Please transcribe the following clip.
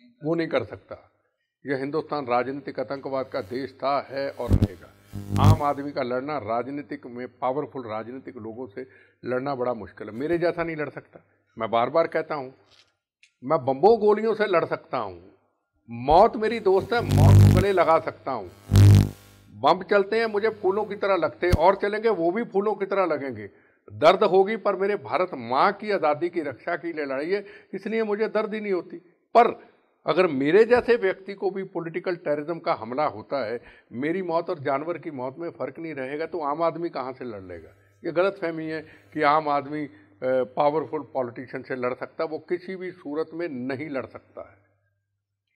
वो नहीं कर सकता। यह हिंदुस्तान राजनीतिक आतंकवाद का देश था, है और रहेगा। आम आदमी का लड़ना राजनीतिक में पावरफुल राजनीतिक लोगों से लड़ना बड़ा मुश्किल है। मेरे जैसा नहीं लड़ सकता। मैं बार बार कहता हूँ, मैं बम्बों गोलियों से लड़ सकता हूँ। मौत मेरी दोस्त है, मौत को गले लगा सकता हूँ। बम चलते हैं मुझे फूलों की तरह लगते हैं, और चलेंगे वो भी फूलों की तरह लगेंगे। दर्द होगी पर मेरे भारत माँ की आज़ादी की रक्षा के लिए लड़ाई है, इसलिए मुझे दर्द ही नहीं होती। पर अगर मेरे जैसे व्यक्ति को भी पॉलिटिकल टेररिज्म का हमला होता है, मेरी मौत और जानवर की मौत में फ़र्क नहीं रहेगा, तो आम आदमी कहाँ से लड़ लेगा? ये गलत फहमी है कि आम आदमी पावरफुल पॉलिटिशियन से लड़ सकता। वो किसी भी सूरत में नहीं लड़ सकता है।